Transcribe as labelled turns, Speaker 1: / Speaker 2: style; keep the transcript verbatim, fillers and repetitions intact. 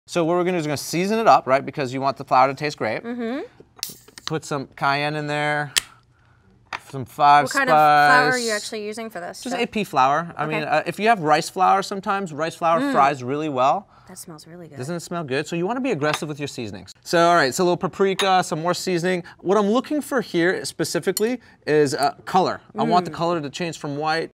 Speaker 1: So what we're gonna do is gonna season it up, right? Because you want the flour to taste great.
Speaker 2: Mm-hmm.
Speaker 1: Put some cayenne in there. Some five
Speaker 2: spice. What kind
Speaker 1: spice.
Speaker 2: of flour are you actually using for this?
Speaker 1: Just
Speaker 2: so?
Speaker 1: A P flour. I
Speaker 2: okay.
Speaker 1: mean, uh, if you have rice flour sometimes, rice flour mm. fries really well.
Speaker 2: That smells really good.
Speaker 1: Doesn't it smell good? So you want to be aggressive with your seasonings. So all right, so a little paprika, some more seasoning. What I'm looking for here specifically is uh, color. Mm. I want the color to change from white